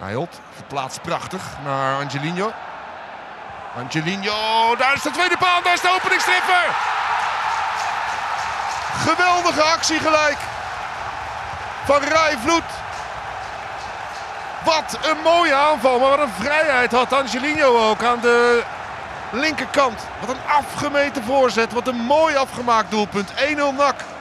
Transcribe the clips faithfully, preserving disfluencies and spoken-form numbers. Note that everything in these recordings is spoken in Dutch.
Nijholt verplaatst prachtig naar Angelino. Angelino, daar is de tweede paal, daar is de openingstreffer. Geweldige actie gelijk van Rai Vloed. Wat een mooie aanval, maar wat een vrijheid had Angelino ook aan de linkerkant. Wat een afgemeten voorzet, wat een mooi afgemaakt doelpunt. één nul N A C.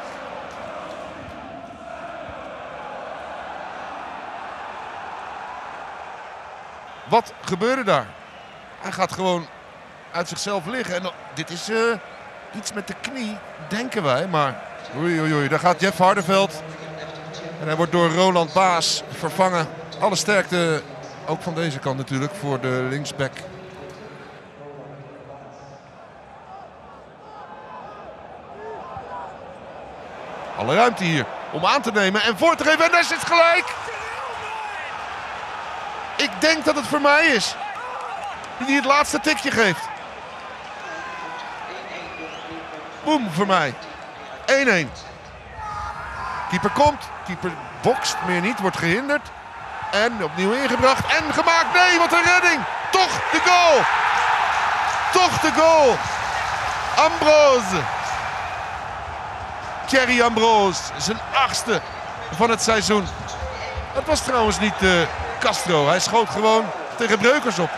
Wat gebeurde daar? Hij gaat gewoon uit zichzelf liggen. En dit is uh, iets met de knie, denken wij. Maar oei, oei, oei, daar gaat Jeff Hardenveld. En hij wordt door Roland Baas vervangen. Alle sterkte, ook van deze kant natuurlijk, voor de linksback. Alle ruimte hier om aan te nemen en voor te geven. En daar zit gelijk. Ik denk dat het voor mij is. Die het laatste tikje geeft. Boem, voor mij. één één. Keeper komt. Keeper bokst, meer niet. Wordt gehinderd. En opnieuw ingebracht. En gemaakt. Nee, wat een redding. Toch de goal. Toch de goal. Ambrose. Thierry Ambrose. Zijn achtste van het seizoen. Dat was trouwens niet uh, Castro. Hij schoot gewoon tegen Breukers op.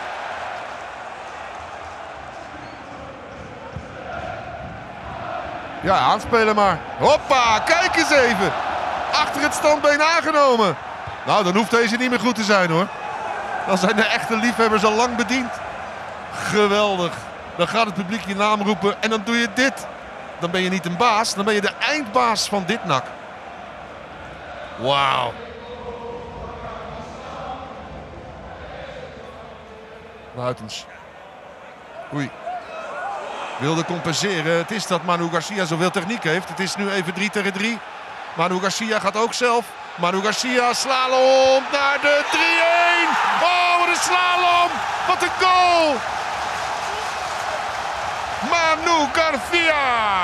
Ja, aanspelen maar. Hoppa, kijk eens even. Achter het standbeen aangenomen. Nou, dan hoeft deze niet meer goed te zijn hoor. Dan zijn de echte liefhebbers al lang bediend. Geweldig. Dan gaat het publiek je naam roepen en dan doe je dit. Dan ben je niet een baas, dan ben je de eindbaas van dit N A C. Wauw. Buitens. Oei. Wilde compenseren. Het is dat Manu Garcia zoveel techniek heeft. Het is nu even drie tegen drie. Manu Garcia gaat ook zelf. Manu Garcia slalom naar de drie één. Oh, wat een slalom. Wat een goal. Manu Garcia.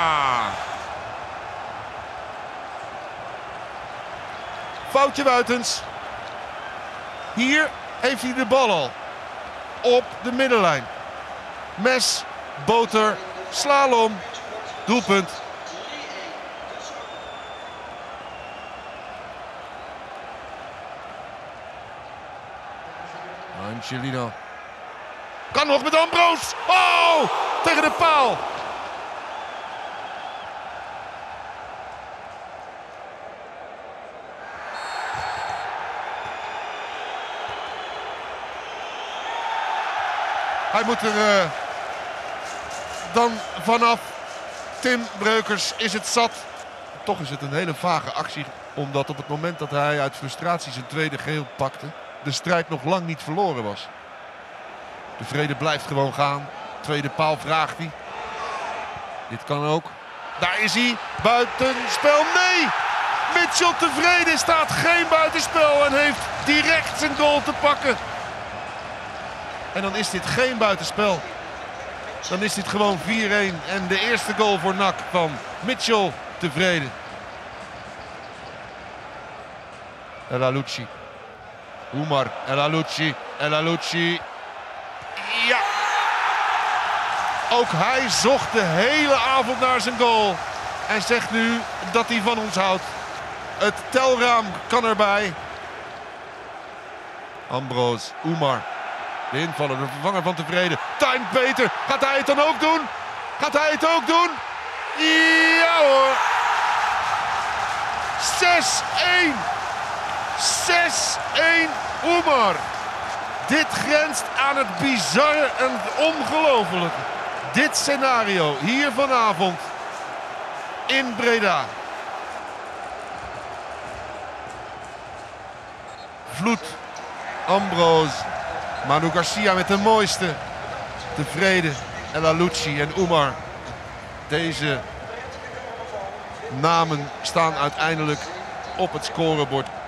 Foutje buitens. Hier heeft hij de bal al. Op de middenlijn. Mes, boter, slalom, doelpunt. Angelino. Kan nog met Ambrose. Oh, tegen de paal. Hij moet er uh, dan vanaf. Tim Breukers is het zat. Toch is het een hele vage actie. Omdat op het moment dat hij uit frustratie zijn tweede geel pakte, de strijd nog lang niet verloren was. De Vrede blijft gewoon gaan. Tweede paal vraagt hij. Dit kan ook. Daar is hij. Buitenspel. Nee! Mitchell Tevreden staat geen buitenspel en heeft direct zijn goal te pakken. En dan is dit geen buitenspel. Dan is dit gewoon vier één. En de eerste goal voor N A C van Mitchell Tevreden. El Alouchi. Oumar, El Alouchi, El Alouchi. Ja! Ook hij zocht de hele avond naar zijn goal. En zegt nu dat hij van ons houdt. Het telraam kan erbij. Ambrose, Oumar. De invaller, de vervanger van Tevreden. Time beter. Gaat hij het dan ook doen? Gaat hij het ook doen? Ja hoor. zes één. zes één Oumar. Dit grenst aan het bizarre en het ongelofelijke. Dit scenario hier vanavond in Breda. Vloed, Ambrose, Manu Garcia met de mooiste. Tevreden, El Alouchi en Oumar. Deze namen staan uiteindelijk op het scorebord.